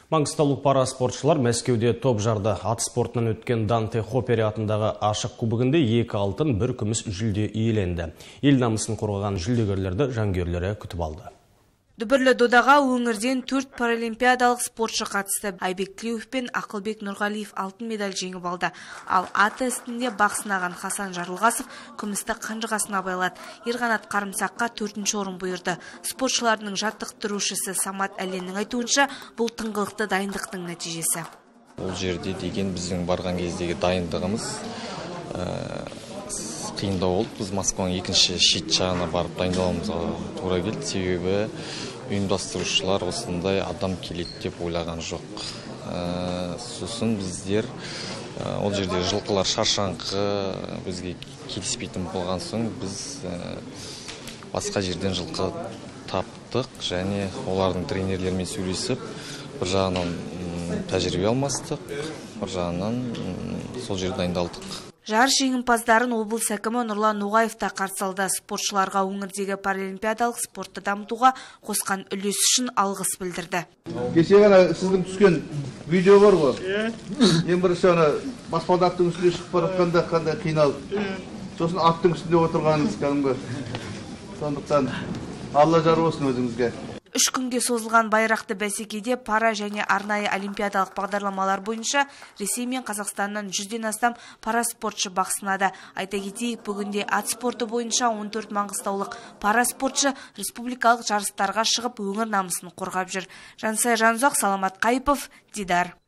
Маңғыстаулық пара спортшылар Мәскеуде топ жарды. Ат спортынан өткен Данте Хоппери атындағы ашық кубогінде 2 алтын, 1 күміс жүлде иеленді. Ел намысын қорғаған жүлдегерлерді жанкүйерлері күтіп алды. Дүбірлі додаға өңірден 4 паралимпиадалық спортшы қатысты. Айбек Тілеуов пен Ақылбек Нұрғалиев алтын медаль жеңіп алды. Ал ат үстінде бақ сынаған Хасан Жарылғасов күмісті қанжығасына байлады. Ерқанат Қарымсаққа 4-ші орын бұйырды. Спортшылардың жаттықтырушысы Самат Әленнің айтуынша, бұл тыңғылықты дайындықтың нәтижесі. Ол жерде деген біздің барған кездегі дайындығымыз қиындау болды. Біз Москваның екінші шет жағына барып дайындаламызға тура келді. Себебі ұйымдастырушылар осындай адам келеді деп ойлаған жоқ. Сосын біздер ол жерде жылқылар шаршаңқы бізге келіспейтін болған соң біз басқа жерден жылқы таптық және олардың тренерлерімен сөйлесіп, бір жағынан тәжірибе алмастық, бір жағынан сол жерде дайындалдық. Жарыс жеңімпаздарын облыс әкімі Нұрлан Ноғаев та қарсы алды. Спортшыларға өңірдегі паралимпиадалық спортты дамытуға қосқан үлес үшін алғыс білдірді. Кеше ғана сіздің түскен видео бар ғой. Ең бірінші ана баспалдақ аттың үстіне шығып бара жатқанда қандай қиналып. Сосын аттың үстінде отырғаныңыз кәдімгі. Сондықтан Алла жар болсын өзіңізге. 3 күнге созылған байрақты бәсекеде пара және арнайы олимпиадалық бағдарламалар бойынша Ресей мен Қазақстаннан 100-ден астам пара спортшы бақ сынады. Айта кетейік, бүгінде ат спорты бойынша 14 маңғыстаулық пара спортшы республикалық жарыстарға шығып өңір намысын қорғап жүр. Жансай Жанзоқ, Саламат Қайыпов, Дидар.